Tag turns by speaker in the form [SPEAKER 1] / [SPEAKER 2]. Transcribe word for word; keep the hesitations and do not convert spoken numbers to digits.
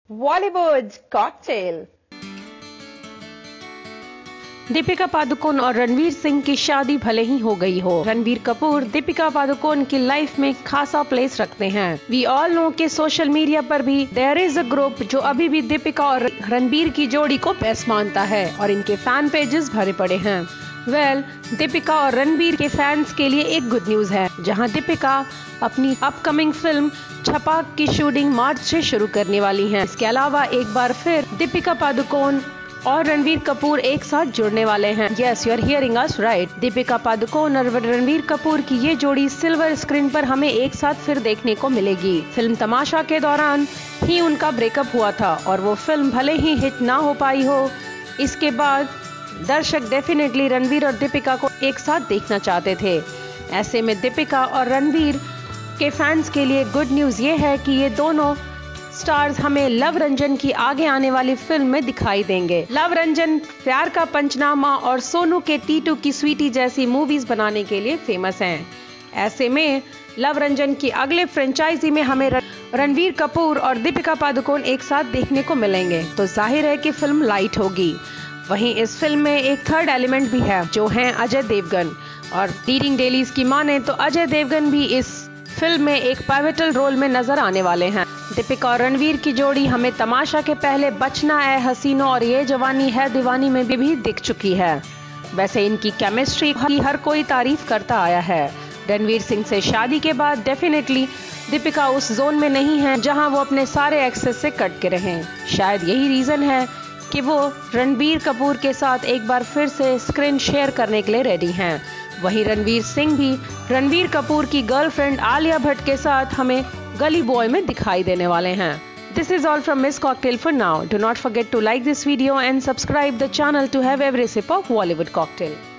[SPEAKER 1] Bollywood cocktail.
[SPEAKER 2] Deepika Padukone और रणवीर सिंह की शादी भले ही हो गई हो, रणवीर कपूर दीपिका पादुकोण की लाइफ में खासा प्लेस रखते हैं। वी ऑल नो कि सोशल मीडिया पर भी देयर इज अ ग्रुप जो अभी भी दीपिका और रणवीर की जोड़ी को बेस्ट मानता है और इनके फैन पेजेस भरे पड़े हैं। वेल well, दीपिका और रणवीर के फैंस के लिए एक गुड न्यूज है, जहां दीपिका अपनी अपकमिंग फिल्म छपाक की शूटिंग मार्च से शुरू करने वाली हैं। इसके अलावा एक बार फिर दीपिका पादुकोण और रणवीर कपूर एक साथ जुड़ने वाले हैं। Yes, you are hearing us right. Deepika Padukone और रणवीर कपूर की ये जोड़ी सिल्वर स्क्रीन पर हमें एक साथ फिर देखने को मिलेगी। फिल्म तमाशा के दौरान ही उनका ब्रेकअप हुआ था और वो फिल्म भले ही हिट ना हो पाई हो, इसके बाद दर्शक डेफिनेटली रणवीर और दीपिका को एक साथ देखना चाहते थे। ऐसे में दीपिका और रणवीर के फैंस के लिए गुड न्यूज ये है कि ये दोनों स्टार्स हमें लव रंजन की आगे आने वाली फिल्म में दिखाई देंगे। लव रंजन प्यार का पंचनामा और सोनू के टीटू की स्वीटी जैसी मूवीज बनाने के लिए फेमस हैं। ऐसे में लव रंजन की अगले फ्रेंचाइजी में हमें रणवीर कपूर और दीपिका पादुकोण एक साथ देखने को मिलेंगे, तो जाहिर है कि फिल्म लाइट होगी। वहीं इस फिल्म में एक थर्ड एलिमेंट भी है, जो हैं अजय देवगन, और लीडिंग डेलीज की माने तो अजय देवगन भी इस फिल्म में एक पाइवटल रोल में नजर आने वाले हैं। दीपिका और रणवीर की जोड़ी हमें तमाशा के पहले बचना है हसीनों और ये जवानी है दीवानी में भी, भी दिख चुकी है। वैसे इनकी केमिस्ट्री की हर कोई तारीफ करता आया है। रणवीर सिंह से शादी के बाद डेफिनेटली दीपिका उस जोन में नहीं है जहां वो अपने सारे एक्सेस से कट के रहें। शायद यही रीजन है कि वो रणबीर कपूर के साथ एक बार फिर से स्क्रीन शेयर करने के लिए रेडी हैं। वहीं रणवीर सिंह भी रणबीर कपूर की गर्लफ्रेंड आलिया भट्ट के साथ हमें गली बॉय में दिखाई देने वाले हैं। This is all from Miss Cocktail for now. Do not forget to like this video and subscribe the channel to have every sip of Bollywood cocktail.